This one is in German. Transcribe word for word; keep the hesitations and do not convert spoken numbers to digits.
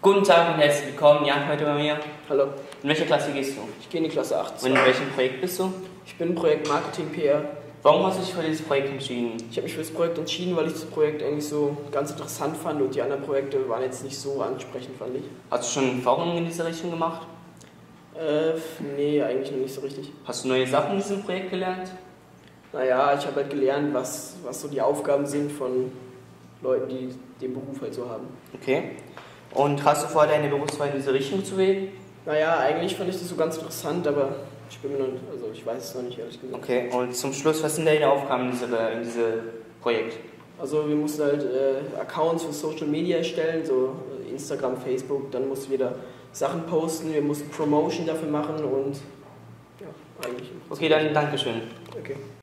Guten Tag und herzlich willkommen, Jan, heute bei mir. Hallo. In welcher Klasse gehst du? Ich gehe in die Klasse acht. Und in welchem Projekt bist du? Ich bin im Projekt Marketing P R. Warum hast du dich für dieses Projekt entschieden? Ich habe mich für das Projekt entschieden, weil ich das Projekt eigentlich so ganz interessant fand und die anderen Projekte waren jetzt nicht so ansprechend, fand ich. Hast du schon Erfahrungen in dieser Richtung gemacht? Äh, nee, eigentlich noch nicht so richtig. Hast du neue Sachen in diesem Projekt gelernt? Naja, ich habe halt gelernt, was, was so die Aufgaben sind von Leuten, die den Beruf halt so haben. Okay. Und hast du vor, deine Berufswahl in diese Richtung zu wählen? Naja, eigentlich fand ich das so ganz interessant, aber ich bin mir noch, also ich weiß es noch nicht, ehrlich gesagt. Okay, und zum Schluss, was sind deine Aufgaben in diesem in diese Projekt? Also wir mussten halt äh, Accounts für Social Media erstellen, so Instagram, Facebook, dann mussten wir da Sachen posten, wir mussten Promotion dafür machen und ja, eigentlich. Okay, dann Dankeschön. Okay.